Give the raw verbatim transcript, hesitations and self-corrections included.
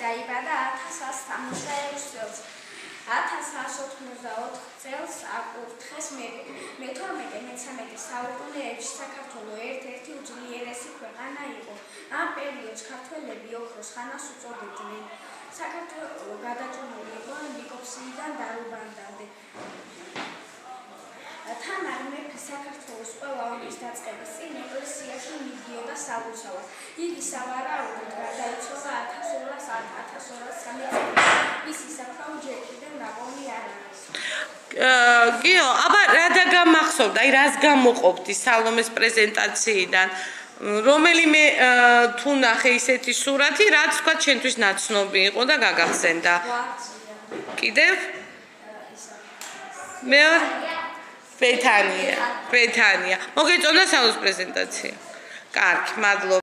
დაიბადა ათას ათას სამოცდაექვსი წელს. ათას ათას ოთხმოცდაოთხ წელს აკურთხეს მეთორმეტე მეცამეტე საუკუნეებში საქართველო ერთ-ერთი უძლიერესი ქვეყანა იყო. ამ პერიოდს ქართველები ოქროს ხანას უწოდებდნენ. საქართველო გადაჭიმული იყო ნიკოპსიიდან დარუბანდამდე. თამარ მეფე საქართველოს ყველა ომის დაწყების წინ ეკლესიაში მიდიოდა სალოცავად. იგი სავარაუდოდ გარდაიცვალა ათას ორას სამი წელს. მისი საფლავი ჯერ კიდევ ნაპოვნი არ არის. გიო, აბა რა დაგამახსოვდა, აი რას გამოყოფდი სალომეს პრეზენტაციიდან? რომელიმე თუ ნახე ისეთი სურათი, რაც თქვა ჩვენთვის ნაცნობი იყო და გაგახსენდა. კიდევ? მეორე ბეთანია, ბეთანია. მოგეწონა სალომეს პრეზენტაცია. კარგი, მადლობა.